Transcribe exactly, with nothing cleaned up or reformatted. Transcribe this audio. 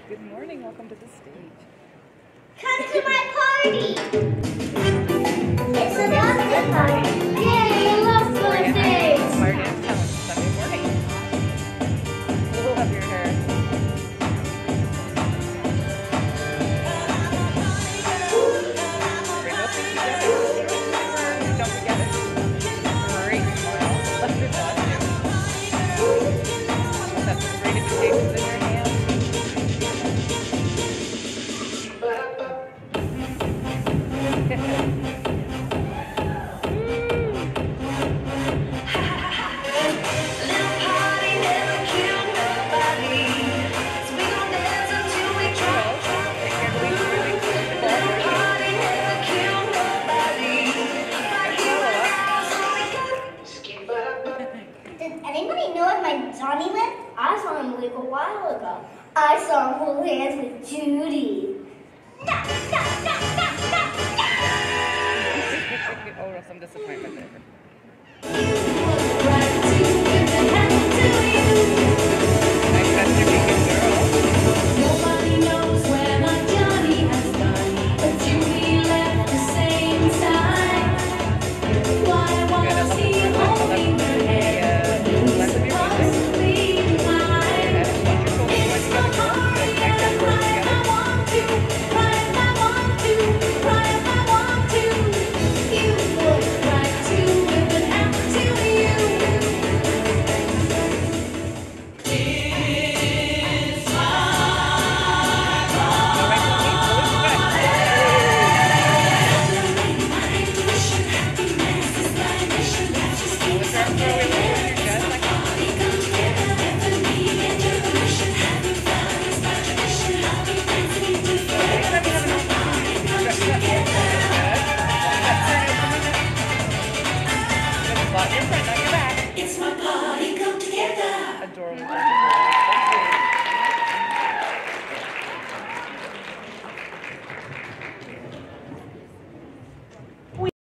Good morning. Welcome to the stage. Come to my party. It's a birthday party. Yay, I love birthdays. Party in town Sunday morning. A little of your hair. Bring those things together. Don't forget it. Great smile. Splendid costume. Must have some great invitations in your hand. Anybody know if my Johnny went? I saw him leave a while ago. I saw him hold hands with Judy. No, no, no, no, no, no! Oh, some disappointment there. Nice after being a girl. Nobody knows where my Johnny has gone, but Judy left the same time. Why was he holding her hand? Adorable.